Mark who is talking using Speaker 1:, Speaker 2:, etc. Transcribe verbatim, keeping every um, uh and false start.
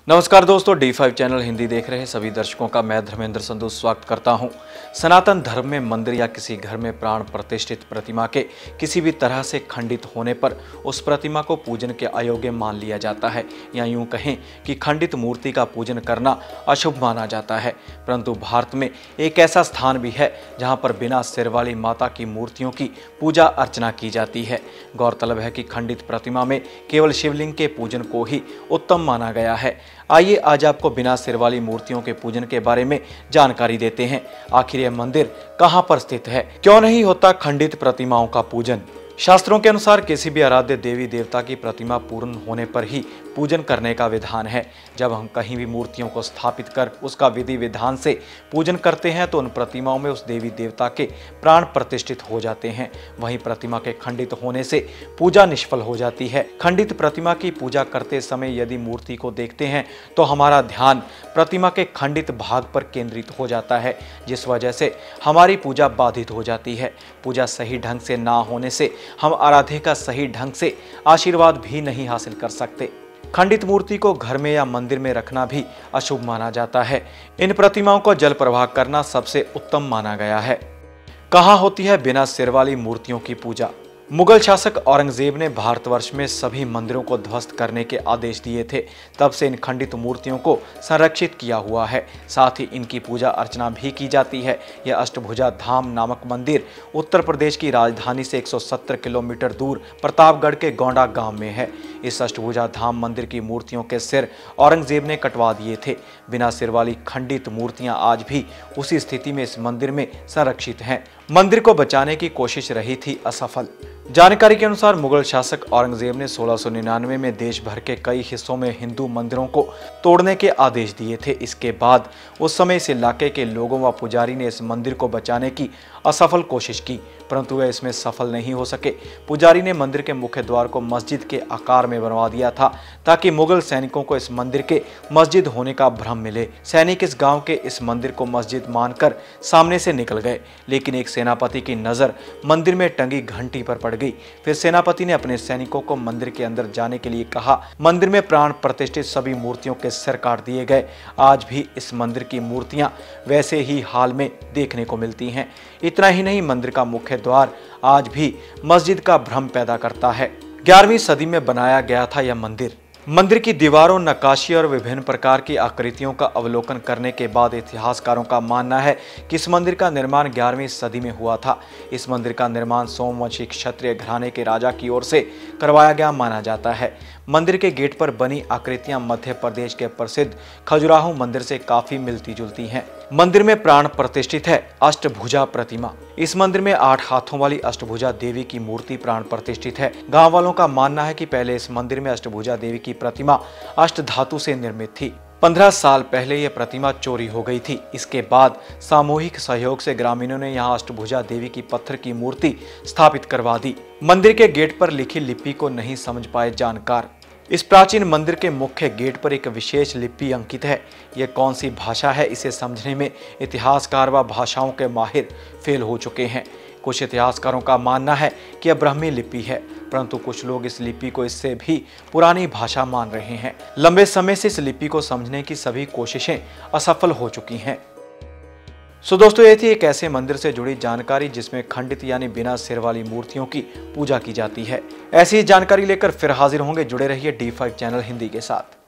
Speaker 1: नमस्कार दोस्तों, D five channel Hindi देख रहे सभी दर्शकों का मैं धर्मेंद्र संधू स्वागत करता हूं। सनातन धर्म में मंदिर या किसी घर में प्राण प्रतिष्ठित प्रतिमा के किसी भी तरह से खंडित होने पर उस प्रतिमा को पूजन के अयोग्य मान लिया जाता है, या यूं कहें कि खंडित मूर्ति का पूजन करना अशुभ माना जाता है। परंतु भारत में एक ऐसा स्थान भी है जहाँ पर बिना सिर वाली माता की मूर्तियों की पूजा अर्चना की जाती है। गौरतलब है कि खंडित प्रतिमा में केवल शिवलिंग के पूजन को ही उत्तम माना गया है। आइए आज आपको बिना सिर वाली मूर्तियों के पूजन के बारे में जानकारी देते हैं। आखिर यह मंदिर कहां पर स्थित है, क्यों नहीं होता खंडित प्रतिमाओं का पूजन। शास्त्रों के अनुसार किसी भी आराध्य देवी देवता की प्रतिमा पूर्ण होने पर ही पूजन करने का विधान है। जब हम कहीं भी मूर्तियों को स्थापित कर उसका विधि विधान से पूजन करते हैं तो उन प्रतिमाओं में उस देवी देवता के प्राण प्रतिष्ठित हो जाते हैं। वहीं प्रतिमा के खंडित होने से पूजा निष्फल हो जाती है। खंडित प्रतिमा की पूजा करते समय यदि मूर्ति को देखते हैं तो हमारा ध्यान प्रतिमा के खंडित भाग पर केंद्रित हो जाता है, जिस वजह से हमारी पूजा बाधित हो जाती है। पूजा सही ढंग से ना होने से हम आराध्य का सही ढंग से आशीर्वाद भी नहीं हासिल कर सकते। खंडित मूर्ति को घर में या मंदिर में रखना भी अशुभ माना जाता है। इन प्रतिमाओं को जल प्रवाह करना सबसे उत्तम माना गया है। कहाँ होती है बिना सिर वाली मूर्तियों की पूजा। मुगल शासक औरंगजेब ने भारतवर्ष में सभी मंदिरों को ध्वस्त करने के आदेश दिए थे। तब से इन खंडित मूर्तियों को संरक्षित किया हुआ है। साथ ही इनकी पूजा अर्चना भी की जाती है। यह अष्टभुजा धाम नामक मंदिर उत्तर प्रदेश की राजधानी से एक सौ सत्तर किलोमीटर दूर प्रतापगढ़ के गोंडा गांव में है। इस अष्टभुजा धाम मंदिर की मूर्तियों के सिर औरंगजेब ने कटवा दिए थे। बिना सिर वाली खंडित मूर्तियां आज भी उसी स्थिति में इस मंदिर में संरक्षित हैं। मंदिर को बचाने की कोशिश रही थी असफल। जानकारी के अनुसार मुगल शासक औरंगजेब ने सोलह सौ निन्यानवे में देश भर के कई हिस्सों में हिंदू मंदिरों को तोड़ने के आदेश दिए थे। इसके बाद उस समय इस इलाके के लोगों व पुजारी ने इस मंदिर को बचाने की असफल कोशिश की, परंतु वह इसमें सफल नहीं हो सके। पुजारी ने मंदिर के मुख्य द्वार को मस्जिद के आकार में बनवा दिया था ताकि मुगल सैनिकों को इस मंदिर के मस्जिद होने का भ्रम मिले। सैनिक इस गांव के इस मंदिर को मस्जिद मानकर सामने से निकल गए, लेकिन एक सेनापति की नजर मंदिर में टंगी घंटी पर पड़ गई। फिर सेनापति ने अपने सैनिकों को मंदिर के अंदर जाने के लिए कहा। मंदिर में प्राण प्रतिष्ठित सभी मूर्तियों के सिर काट दिए गए। आज भी इस मंदिर की मूर्तियां वैसे ही हाल में देखने को मिलती हैं। इतना ही नहीं, मंदिर का मुख्य द्वार आज भी मस्जिद का भ्रम पैदा करता है। ग्यारहवीं सदी में बनाया गया था यह मंदिर। मंदिर की दीवारों, नक्काशी और विभिन्न प्रकार की आकृतियों का अवलोकन करने के बाद इतिहासकारों का मानना है कि इस मंदिर का निर्माण ग्यारहवीं सदी में हुआ था। इस मंदिर का निर्माण सोमवंशी क्षत्रिय घराने के राजा की ओर से करवाया गया माना जाता है। मंदिर के गेट पर बनी आकृतियां मध्य प्रदेश के प्रसिद्ध खजुराहो मंदिर से काफी मिलती जुलती हैं। मंदिर में प्राण प्रतिष्ठित है अष्टभुजा प्रतिमा। इस मंदिर में आठ हाथों वाली अष्टभुजा देवी की मूर्ति प्राण प्रतिष्ठित है। गांव वालों का मानना है कि पहले इस मंदिर में अष्टभुजा देवी की प्रतिमा अष्ट धातु से निर्मित थी। पंद्रह साल पहले यह प्रतिमा चोरी हो गई थी। इसके बाद सामूहिक सहयोग से ग्रामीणों ने यहां अष्टभुजा देवी की पत्थर की मूर्ति स्थापित करवा दी। मंदिर के गेट पर लिखी लिपि को नहीं समझ पाए जानकार। इस प्राचीन मंदिर के मुख्य गेट पर एक विशेष लिपि अंकित है। यह कौन सी भाषा है, इसे समझने में इतिहासकार व भाषाओं के माहिर फेल हो चुके हैं। कुछ इतिहासकारों का मानना है कि यह ब्राह्मी लिपि है, परंतु कुछ लोग इस लिपि को इससे भी पुरानी भाषा मान रहे हैं। लंबे समय से इस लिपि को समझने की सभी कोशिशें असफल हो चुकी हैं। सो दोस्तों, ये थी एक ऐसे मंदिर से जुड़ी जानकारी जिसमें खंडित यानी बिना सिर वाली मूर्तियों की पूजा की जाती है। ऐसी जानकारी लेकर फिर हाजिर होंगे। जुड़े रहिए डी फाइव चैनल हिंदी के साथ।